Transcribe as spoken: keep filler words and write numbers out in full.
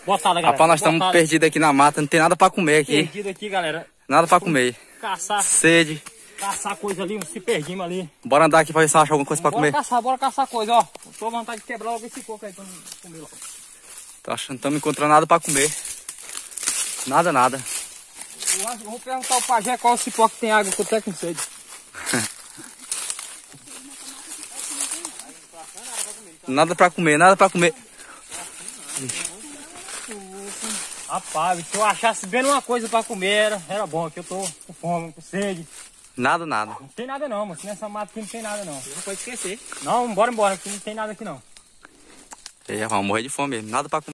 Botada, galera. Rapaz, nós estamos perdidos aqui na mata, não tem nada pra comer aqui. Perdido aqui, galera. Nada pra comer. Caçar. Sede. Caçar coisa ali, se perdimos ali. Bora andar aqui pra ver se acha alguma coisa pra bora comer. Bora caçar, bora caçar coisa, ó. Tô com vontade de quebrar logo esse coco aí pra não comer logo. Tô achando, não estamos encontrando nada pra comer. Nada, nada. Eu, acho, eu vou perguntar ao pajé qual é o cipó que tem água, que eu tô até com sede. Nada pra comer, nada pra comer. Rapaz, se eu achasse bem uma coisa pra comer, era, era bom, que eu tô com fome, com sede. Nada, nada. Não tem nada não, mas nessa mata aqui não tem nada não. Não pode esquecer. Não, bora embora, aqui não tem nada aqui não. É, vamos morrer de fome mesmo, nada pra comer.